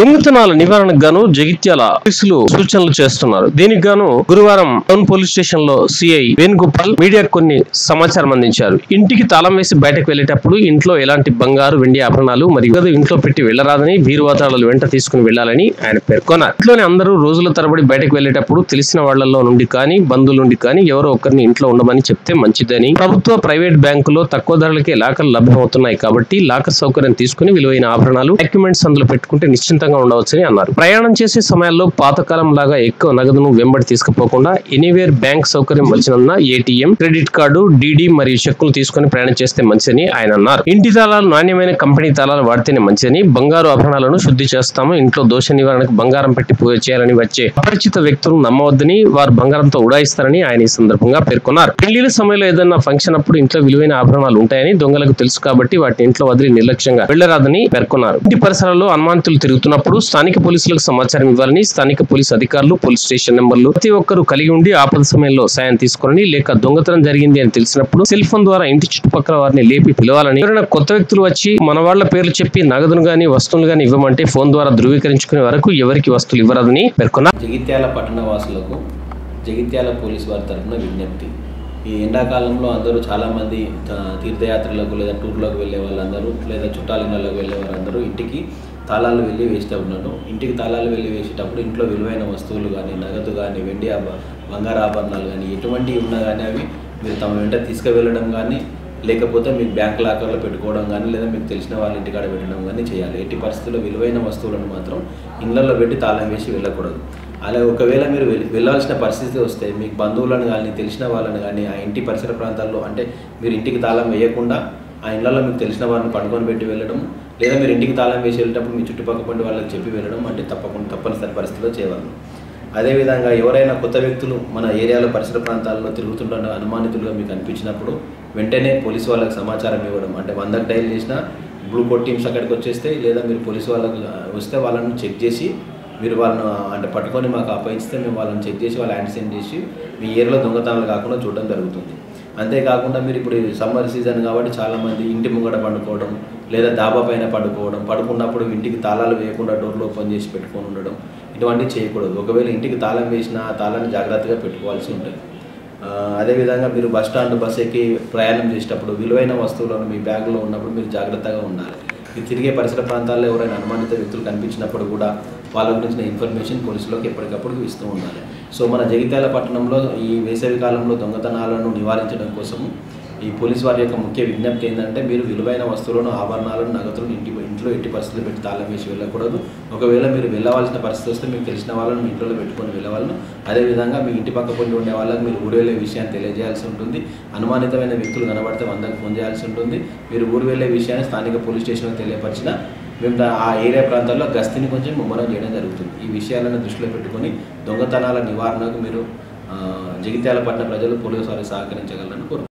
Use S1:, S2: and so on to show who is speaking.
S1: దొంగతనాల నివారణకు గాను జగిత్యాల పోలీసులు సూచనలు చేస్తున్నారు. దీనికి గాను గురువారం టౌన్ పోలీస్ స్టేషన్ లో సిఐ వేణుగోపాల్ మీడియాకు కొన్ని సమాచారం అందించారు. ఇంటికి తాళం వేసి బయటకు వెళ్లేటప్పుడు ఇంట్లో ఎలాంటి బంగారు, వెండి ఆభరణాలు మరియు ఇంట్లో పెట్టి వెళ్లరాదని, బీరువాతాళాలు వెంట తీసుకుని వెళ్లాలని ఆయన పేర్కొన్నారు. ఇంట్లోనే అందరూ రోజుల తరబడి బయటకు వెళ్లేటప్పుడు తెలిసిన వాళ్లలో నుండి కానీ, బంధువుల నుండి కానీ ఎవరో ఒకరిని ఇంట్లో ఉండమని చెప్తే మంచిదని, ప్రభుత్వ, ప్రైవేట్ బ్యాంకులో తక్కువ ధరలకే లాకర్లు లభ్యమవుతున్నాయి కాబట్టి లాకర్ సౌకర్యం తీసుకుని విలువైన ఆభరణాలు, డాక్యుమెంట్స్ అందులో పెట్టుకుంటే నిశ్చింతంగా ఉండవచ్చని అన్నారు. ప్రయాణం చేసే సమయాల్లో పాతకాలం లాగా ఎక్కువ నగదును వెంబడి తీసుకుపోకుండా ఎనీవేర్ బ్యాంక్ సౌకర్యం వచ్చినందున ఏటీఎం, క్రెడిట్ కార్డు, డీడీ మరియు చెక్కులు తీసుకుని ప్రయాణం చేస్తే మంచిదని ఆయన అన్నారు. ఇంటి తాళాలు నాణ్యమైన కంపెనీ తాళాలు వాడితేనే మంచిదని, బంగారు ఆభరణాలను శుద్ధి చేస్తాము, ఇంట్లో దోష నివారణకు బంగారం పెట్టి పూజ చేయాలని వచ్చే అపరిచిత వ్యక్తులను నమ్మవద్దని, వారు బంగారంతో ఉడాయిస్తారని ఆయన ఈ సందర్భంగా పేర్కొన్నారు. పెళ్లిల సమయంలో ఏదైనా ఫంక్షన్ అప్పుడు ఇంట్లో విలువైన ఆభరణాలు ఉంటాయని దొంగలకు తెలుసు కాబట్టి వాటిని ఇంట్లో వదిలి నిర్లక్ష్యంగా వెళ్లరాదని పేర్కొన్నారు. ఇంటి పరిసరాల్లో అనుమానితులు తిరుగుతున్నప్పుడు స్థానిక పోలీసులకు సమాచారం ఇవ్వాలని, స్థానిక పోలీసు అధికారులు, పోలీస్ స్టేషన్ నెంబర్లు ప్రతి ఒక్కరూ కలిగి ఉండి ఆపద సమయంలో సాయం తీసుకోవాలని, లేక దొంగతనం జరిగింది అని తెలిసినప్పుడు సెల్ ఫోన్ ద్వారా ఇంటి చుట్టుపక్కల వారిని లేపి పిలవాలని, ఎవరైనా కొత్త వ్యక్తులు వచ్చి మన వాళ్ల పేర్లు చెప్పి నగదును గాని వస్తువులు గాని ఇవ్వమంటే ఫోన్ ద్వారా ధృవీకరించుకునే వరకు ఎవరికి వస్తువులు ఇవ్వరాదని పేర్కొన్నారు.
S2: జగిత్యాల పట్టణ వాసులకు జగిత్యాల పోలీసు వారి తరఫున విజ్ఞప్తి. ఈ ఎండాకాలంలో అందరూ చాలామంది తీర్థయాత్రలకు లేదా టూర్లకు వెళ్ళే వాళ్ళందరూ, లేదా చుట్టాలిళ్ళకు వెళ్ళే వారందరూ ఇంటికి తాళాలు వెళ్ళి వేస్తూ ఉన్నారు. ఇంటికి తాళాలు వెళ్ళి వేసేటప్పుడు ఇంట్లో విలువైన వస్తువులు కానీ, నగదు కానీ, వెండి బంగారు ఆభరణాలు కానీ ఎటువంటివి ఉన్నా కానీ అవి మీరు తమ వెంట తీసుకువెళ్ళడం కానీ, లేకపోతే మీకు బ్యాంక్ లాకర్లో పెట్టుకోవడం కానీ, లేదా మీకు తెలిసిన వాళ్ళ ఇంటికాడ పెట్టడం కానీ చేయాలి. ఎట్టి పరిస్థితుల్లో విలువైన వస్తువులను మాత్రం ఇళ్లలో పెట్టి తాళం వేసి వెళ్ళకూడదు. అలా ఒకవేళ మీరు వెళ్ళాల్సిన పరిస్థితి వస్తే మీకు బంధువులను కానీ, తెలిసిన వాళ్ళని కానీ ఆ ఇంటి పరిసర ప్రాంతాల్లో, అంటే మీరు ఇంటికి తాళం వేయకుండా ఆ ఇళ్లలో మీకు తెలిసిన వారిని పడుకొని పెట్టి వెళ్ళడం, లేదా మీరు ఇంటికి తాళం వేసి వెళ్ళేటప్పుడు మీ చుట్టుపక్కల పండి వాళ్ళకి చెప్పి వెళ్ళడం అంటే తప్పనిసరి పరిస్థితిలో చేయవాలి. అదేవిధంగా ఎవరైనా కొత్త వ్యక్తులు మన ఏరియాలో పరిసర ప్రాంతాల్లో తిరుగుతుంటున్న అనుమానితులుగా మీకు అనిపించినప్పుడు వెంటనే పోలీసు వాళ్ళకి సమాచారం ఇవ్వడం. అంటే 100కి డైల్ చేసిన బ్లూ కోట్ టీమ్స్ అక్కడికి వచ్చేస్తే, లేదా మీరు పోలీసు వాళ్ళకి వస్తే వాళ్ళని చెక్ చేసి మీరు వాళ్ళను అంటే పట్టుకొని మాకు అప్పగిస్తే మేము వాళ్ళని చెక్ చేసి వాళ్ళ యాంటిసెంట్ చేసి మీ ఏరియాలో దొంగతనాలు కాకుండా చూడడం జరుగుతుంది. అంతేకాకుండా మీరు ఇప్పుడు సమ్మర్ సీజన్ కాబట్టి చాలామంది ఇంటి ముంగట పండుకోవడం, లేదా దాబా పైన పడుకున్నప్పుడు ఇంటికి తాళాలు వేయకుండా డోర్లు ఓపెన్ చేసి పెట్టుకొని ఉండడం ఇటువంటివి చేయకూడదు. ఒకవేళ ఇంటికి తాళం వేసిన ఆ తాళాన్ని జాగ్రత్తగా పెట్టుకోవాల్సి ఉంటుంది. అదేవిధంగా మీరు బస్ ఎక్కి ప్రయాణం చేసేటప్పుడు విలువైన వస్తువులను మీ బ్యాగ్లో ఉన్నప్పుడు మీరు జాగ్రత్తగా ఉండాలి. మీరు తిరిగే పరిసర ప్రాంతాల్లో ఎవరైనా అనుమానిత వ్యక్తులు కనిపించినప్పుడు కూడా వాళ్ళ గురించిన ఇన్ఫర్మేషన్ పోలీసులకు ఎప్పటికప్పుడు ఇస్తూ ఉండాలి. సో మన జగిత్యాల పట్టణంలో ఈ వేసవి కాలంలో దొంగతనాలను నివారించడం కోసం ఈ పోలీసు వారి యొక్క ముఖ్య విజ్ఞప్తి ఏంటంటే, మీరు విలువైన వస్తువులను, ఆభరణాలను, నగదులను ఇంట్లో ఎట్టి పరిస్థితులు పెట్టి తాళం వేసి వెళ్ళకూడదు. ఒకవేళ మీరు వెళ్ళవలసిన పరిస్థితి వస్తే మీకు తెలిసిన వాళ్ళని మీ ఇంట్లో పెట్టుకొని వెళ్ళవాలను. అదేవిధంగా మీ ఇంటి పక్క పొండి ఉండే వాళ్ళకి మీరు ఊరు వెళ్ళే విషయాన్ని తెలియజేయాల్సి ఉంటుంది. అనుమానితమైన వ్యక్తులు కనబడితే 100కి ఫోన్ చేయాల్సి ఉంటుంది. మీరు ఊరు వెళ్ళే విషయాన్ని స్థానిక పోలీస్ స్టేషన్లో తెలియపరిచిన మేము ఆ ఏరియా ప్రాంతాల్లో గస్తీని కొంచెం ముమ్మరం చేయడం జరుగుతుంది. ఈ విషయాలను దృష్టిలో పెట్టుకొని దొంగతనాల నివారణకు మీరు జగిత్యాల పట్టణ ప్రజలు పోలీసు వారికి సహకరించగలరని కోరుకుంటున్నారు.